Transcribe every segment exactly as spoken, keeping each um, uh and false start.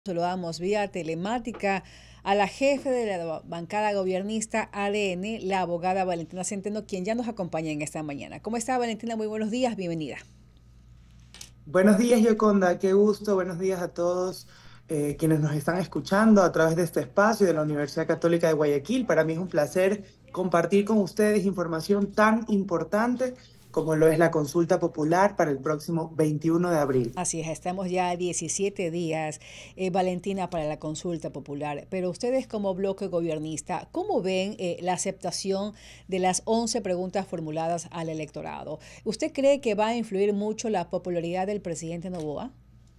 Saludamos vía telemática a la jefe de la bancada gobernista A D N, la abogada Valentina Centeno, quien ya nos acompaña en esta mañana. ¿Cómo está, Valentina? Muy buenos días, bienvenida. Buenos días, Yoconda. Qué gusto. Buenos días a todos eh, quienes nos están escuchando a través de este espacio de la Universidad Católica de Guayaquil. Para mí es un placer compartir con ustedes información tan importante como lo es la consulta popular para el próximo veintiuno de abril. Así es, estamos ya a diecisiete días, eh, Valentina, para la consulta popular. Pero ustedes como bloque gobernista, ¿cómo ven eh, la aceptación de las once preguntas formuladas al electorado? ¿Usted cree que va a influir mucho la popularidad del presidente Noboa?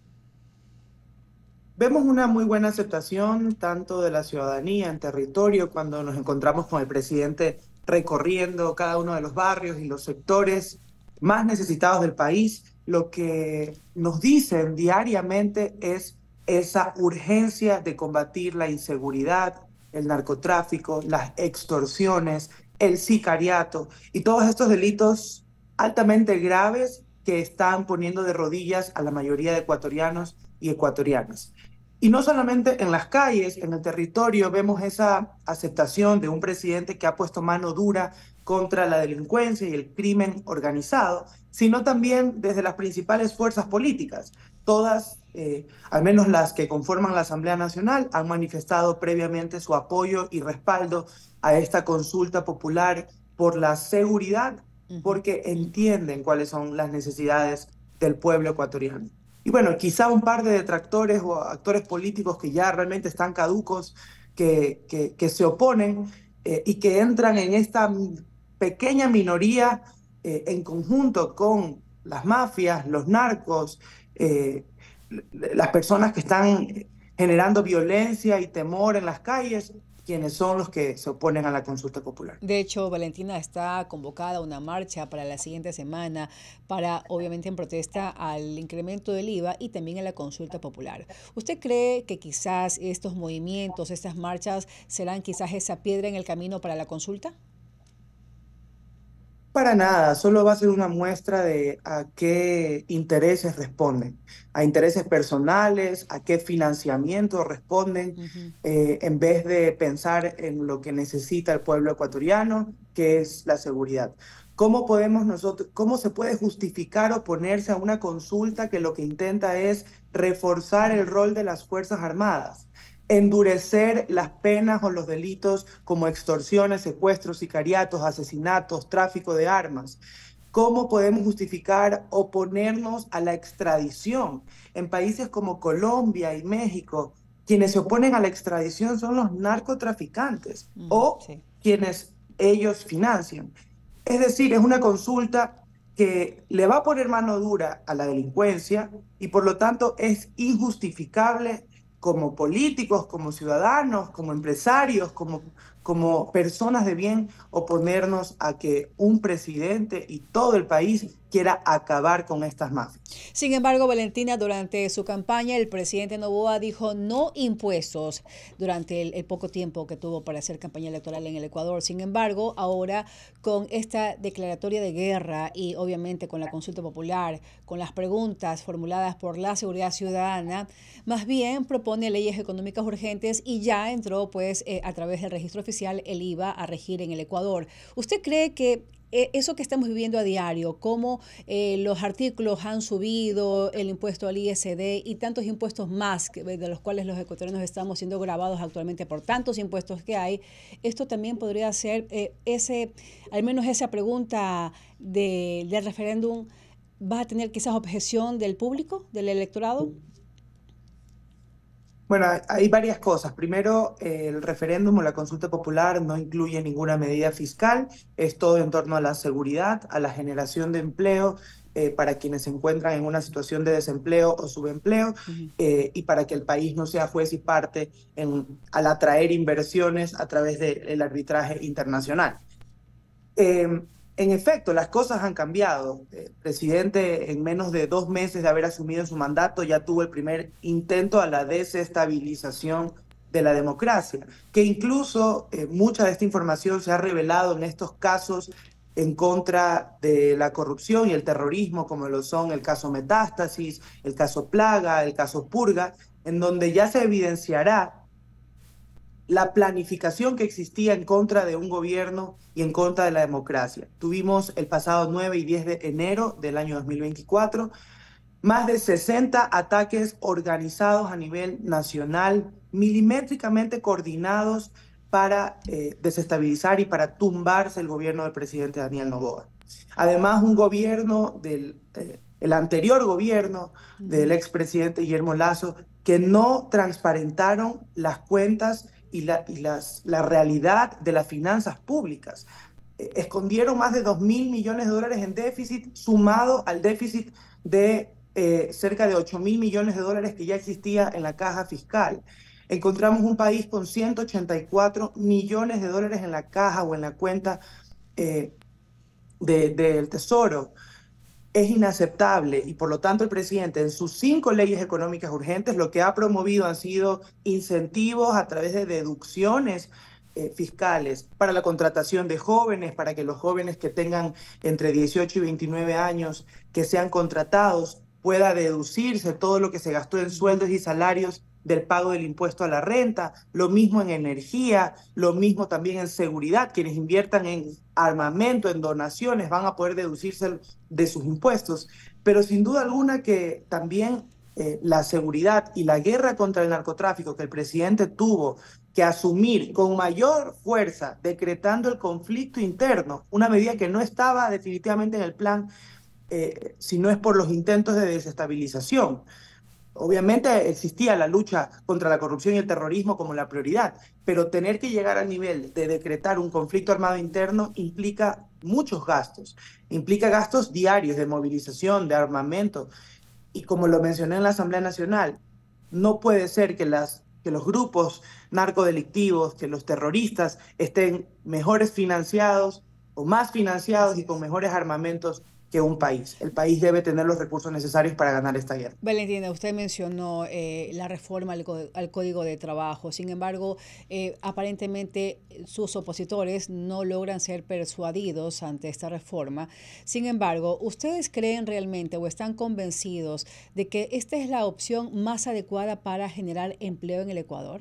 Vemos una muy buena aceptación tanto de la ciudadanía en territorio cuando nos encontramos con el presidente recorriendo cada uno de los barrios y los sectores más necesitados del país. Lo que nos dicen diariamente es esa urgencia de combatir la inseguridad, el narcotráfico, las extorsiones, el sicariato y todos estos delitos altamente graves que están poniendo de rodillas a la mayoría de ecuatorianos y ecuatorianas. Y no solamente en las calles, en el territorio, vemos esa aceptación de un presidente que ha puesto mano dura contra la delincuencia y el crimen organizado, sino también desde las principales fuerzas políticas. Todas, eh, al menos las que conforman la Asamblea Nacional, han manifestado previamente su apoyo y respaldo a esta consulta popular por la seguridad, Ujú. porque entienden cuáles son las necesidades del pueblo ecuatoriano. Y bueno, quizá un par de detractores o actores políticos que ya realmente están caducos, que, que, que se oponen eh, y que entran en esta pequeña minoría eh, en conjunto con las mafias, los narcos, eh, las personas que están generando violencia y temor en las calles, quienes son los que se oponen a la consulta popular. De hecho, Valentina, está convocada una marcha para la siguiente semana para, obviamente, en protesta al incremento del I V A y también a la consulta popular. ¿Usted cree que quizás estos movimientos, estas marchas, serán quizás esa piedra en el camino para la consulta? Para nada, solo va a ser una muestra de a qué intereses responden, a intereses personales, a qué financiamiento responden, Ujú. eh, en vez de pensar en lo que necesita el pueblo ecuatoriano, que es la seguridad. ¿Cómo podemos nosotros, cómo se puede justificar oponerse a una consulta que lo que intenta es reforzar el rol de las Fuerzas Armadas? Endurecer las penas o los delitos como extorsiones, secuestros, sicariatos, asesinatos, tráfico de armas. ¿Cómo podemos justificar oponernos a la extradición? En países como Colombia y México, quienes se oponen a la extradición son los narcotraficantes Ujú, o sí. quienes ellos financian. Es decir, es una consulta que le va a poner mano dura a la delincuencia y por lo tanto es injustificable como políticos, como ciudadanos, como empresarios, como, como personas de bien, oponernos a que un presidente y todo el país quiera acabar con estas mafias. Sin embargo, Valentina, durante su campaña, el presidente Noboa dijo no impuestos durante el, el poco tiempo que tuvo para hacer campaña electoral en el Ecuador. Sin embargo, ahora con esta declaratoria de guerra y obviamente con la consulta popular, con las preguntas formuladas por la seguridad ciudadana, más bien propone leyes económicas urgentes y ya entró pues eh, a través del registro oficial el I V A a regir en el Ecuador. ¿Usted cree que eh, eso que estamos viviendo a diario, cómo eh, los artículos han subido, el impuesto al I S D y tantos impuestos más que, de los cuales los ecuatorianos estamos siendo grabados actualmente por tantos impuestos que hay, esto también podría ser eh, ese, al menos esa pregunta de, del referéndum, ¿va a tener quizás objeción del público, del electorado? Bueno, hay varias cosas. Primero, eh, el referéndum o la consulta popular no incluye ninguna medida fiscal, es todo en torno a la seguridad, a la generación de empleo eh, para quienes se encuentran en una situación de desempleo o subempleo Ujú. eh, y para que el país no sea juez y parte en, al atraer inversiones a través del arbitraje internacional. Eh, en efecto, las cosas han cambiado. El presidente, en menos de dos meses de haber asumido su mandato, ya tuvo el primer intento a la desestabilización de la democracia, que incluso eh, mucha de esta información se ha revelado en estos casos en contra de la corrupción y el terrorismo, como lo son el caso Metástasis, el caso Plaga, el caso Purga, en donde ya se evidenciará la planificación que existía en contra de un gobierno y en contra de la democracia. Tuvimos el pasado nueve y diez de enero del año dos mil veinticuatro más de sesenta ataques organizados a nivel nacional, milimétricamente coordinados para eh, desestabilizar y para tumbarse el gobierno del presidente Daniel Noboa. Además, un gobierno del eh, el anterior gobierno del expresidente Guillermo Lasso que no transparentaron las cuentas y, la, y las, la realidad de las finanzas públicas. Eh, escondieron más de dos mil millones de dólares en déficit, sumado al déficit de eh, cerca de ocho mil millones de dólares que ya existía en la caja fiscal. Encontramos un país con ciento ochenta y cuatro millones de dólares en la caja o en la cuenta eh, de, del Tesoro. Es inaceptable y por lo tanto el presidente en sus cinco leyes económicas urgentes lo que ha promovido han sido incentivos a través de deducciones eh, fiscales para la contratación de jóvenes, para que los jóvenes que tengan entre dieciocho y veintinueve años que sean contratados pueda deducirse todo lo que se gastó en sueldos y salarios del pago del impuesto a la renta, lo mismo en energía, lo mismo también en seguridad. Quienes inviertan en armamento, en donaciones, van a poder deducirse de sus impuestos. Pero sin duda alguna que también eh, la seguridad y la guerra contra el narcotráfico que el presidente tuvo que asumir con mayor fuerza, decretando el conflicto interno, una medida que no estaba definitivamente en el plan, eh, si no es por los intentos de desestabilización. Obviamente existía la lucha contra la corrupción y el terrorismo como la prioridad, pero tener que llegar al nivel de decretar un conflicto armado interno implica muchos gastos, implica gastos diarios de movilización, de armamento, y como lo mencioné en la Asamblea Nacional, no puede ser que, las, que los grupos narcodelictivos, que los terroristas estén mejores financiados o más financiados y con mejores armamentos que un país. El país debe tener los recursos necesarios para ganar esta guerra. Valentina, usted mencionó eh, la reforma al, al Código de Trabajo. Sin embargo, eh, aparentemente sus opositores no logran ser persuadidos ante esta reforma. Sin embargo, ¿ustedes creen realmente o están convencidos de que esta es la opción más adecuada para generar empleo en el Ecuador?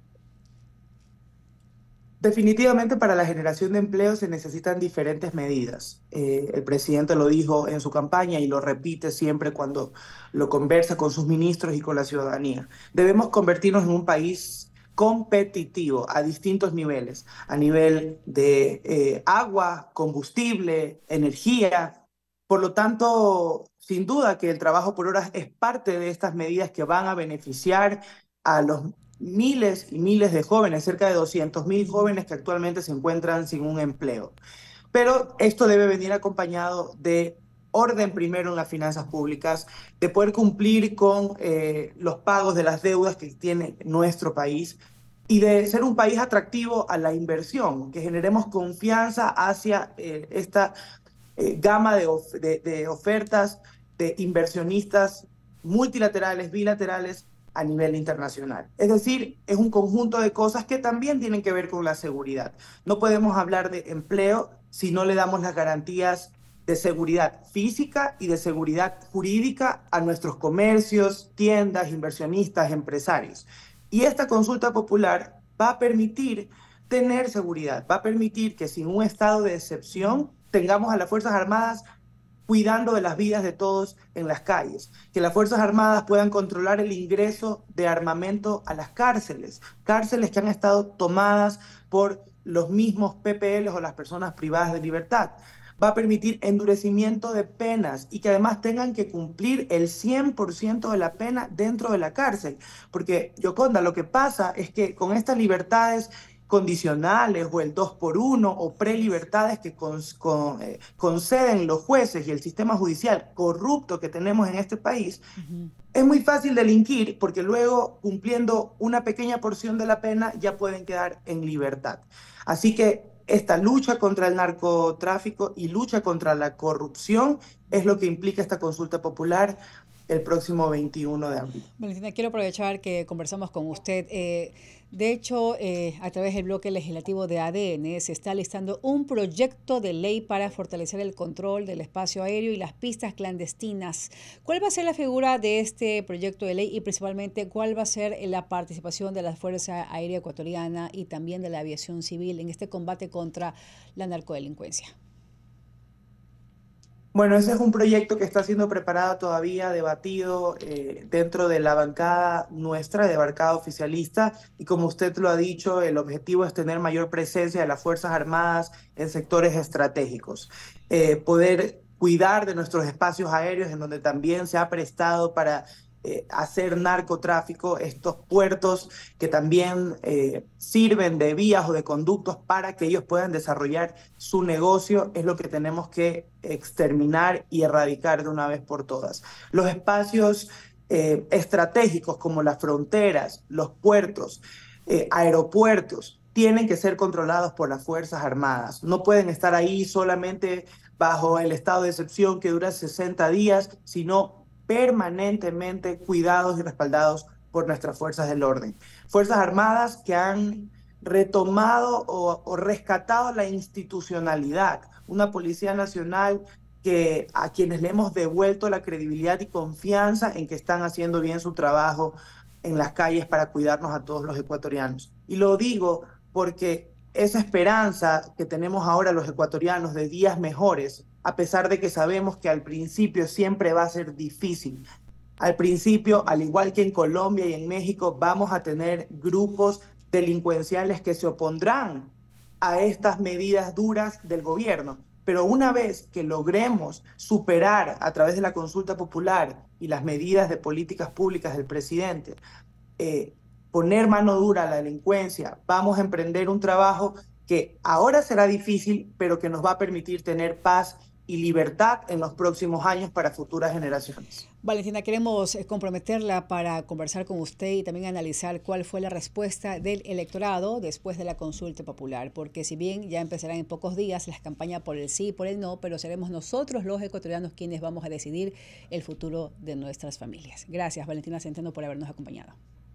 Definitivamente para la generación de empleo se necesitan diferentes medidas. Eh, el presidente lo dijo en su campaña y lo repite siempre cuando lo conversa con sus ministros y con la ciudadanía. Debemos convertirnos en un país competitivo a distintos niveles, a nivel de eh, agua, combustible, energía. Por lo tanto, sin duda que el trabajo por horas es parte de estas medidas que van a beneficiar a los miles y miles de jóvenes, cerca de doscientos mil jóvenes que actualmente se encuentran sin un empleo. Pero esto debe venir acompañado de orden primero en las finanzas públicas, de poder cumplir con eh, los pagos de las deudas que tiene nuestro país y de ser un país atractivo a la inversión, que generemos confianza hacia eh, esta eh, gama de, of de, de ofertas de inversionistas multilaterales, bilaterales, a nivel internacional. Es decir, es un conjunto de cosas que también tienen que ver con la seguridad. No podemos hablar de empleo si no le damos las garantías de seguridad física y de seguridad jurídica a nuestros comercios, tiendas, inversionistas, empresarios. Y esta consulta popular va a permitir tener seguridad, va a permitir que sin un estado de excepción tengamos a las Fuerzas Armadas cuidando de las vidas de todos en las calles, que las Fuerzas Armadas puedan controlar el ingreso de armamento a las cárceles, cárceles que han estado tomadas por los mismos P P L o las personas privadas de libertad. Va a permitir endurecimiento de penas y que además tengan que cumplir el cien por ciento de la pena dentro de la cárcel. Porque, Yoconda, lo que pasa es que con estas libertades condicionales o el dos por uno o prelibertades que con, con, eh, conceden los jueces y el sistema judicial corrupto que tenemos en este país, uh-huh. Es muy fácil delinquir porque luego, cumpliendo una pequeña porción de la pena, ya pueden quedar en libertad. Así que esta lucha contra el narcotráfico y lucha contra la corrupción es lo que implica esta consulta popular el próximo veintiuno de abril. Valentina, quiero aprovechar que conversamos con usted. Eh, de hecho, eh, a través del bloque legislativo de A D N se está listando un proyecto de ley para fortalecer el control del espacio aéreo y las pistas clandestinas. ¿Cuál va a ser la figura de este proyecto de ley y principalmente cuál va a ser la participación de la Fuerza Aérea Ecuatoriana y también de la aviación civil en este combate contra la narcodelincuencia? Bueno, ese es un proyecto que está siendo preparado todavía, debatido eh, dentro de la bancada nuestra, de bancada oficialista, y como usted lo ha dicho, el objetivo es tener mayor presencia de las Fuerzas Armadas en sectores estratégicos, eh, poder cuidar de nuestros espacios aéreos en donde también se ha prestado para eh, hacer narcotráfico, estos puertos que también eh, sirven de vías o de conductos para que ellos puedan desarrollar su negocio, es lo que tenemos que exterminar y erradicar de una vez por todas. Los espacios eh, estratégicos como las fronteras, los puertos, eh, aeropuertos, tienen que ser controlados por las Fuerzas Armadas. No pueden estar ahí solamente bajo el estado de excepción que dura sesenta días, sino permanentemente cuidados y respaldados por nuestras fuerzas del orden. Fuerzas Armadas que han retomado o, o rescatado la institucionalidad, una Policía Nacional que a quienes le hemos devuelto la credibilidad y confianza en que están haciendo bien su trabajo en las calles para cuidarnos a todos los ecuatorianos. Y lo digo porque esa esperanza que tenemos ahora los ecuatorianos de días mejores, a pesar de que sabemos que al principio siempre va a ser difícil. Al principio, al igual que en Colombia y en México, vamos a tener grupos delincuenciales que se opondrán a estas medidas duras del gobierno. Pero una vez que logremos superar a través de la consulta popular y las medidas de políticas públicas del presidente, eh, poner mano dura a la delincuencia, vamos a emprender un trabajo que ahora será difícil, pero que nos va a permitir tener paz y libertad en los próximos años para futuras generaciones. Valentina, queremos comprometerla para conversar con usted y también analizar cuál fue la respuesta del electorado después de la consulta popular, porque si bien ya empezarán en pocos días las campañas por el sí y por el no, pero seremos nosotros los ecuatorianos quienes vamos a decidir el futuro de nuestras familias. Gracias, Valentina Centeno, por habernos acompañado.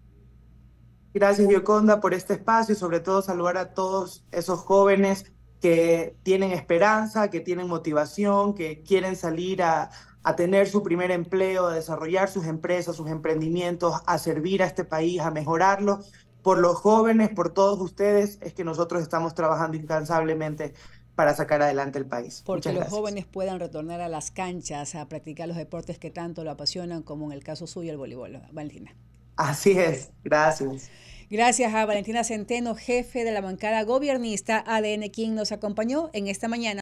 Gracias, Gioconda, por este espacio y sobre todo saludar a todos esos jóvenes que tienen esperanza, que tienen motivación, que quieren salir a, a tener su primer empleo, a desarrollar sus empresas, sus emprendimientos, a servir a este país, a mejorarlo. Por los jóvenes, por todos ustedes, es que nosotros estamos trabajando incansablemente para sacar adelante el país. Porque los jóvenes puedan retornar a las canchas, a practicar los deportes que tanto lo apasionan, como en el caso suyo, el voleibol. Valentina. Así es, gracias. Gracias a Valentina Centeno, jefe de la bancada gobiernista A D N, quien nos acompañó en esta mañana.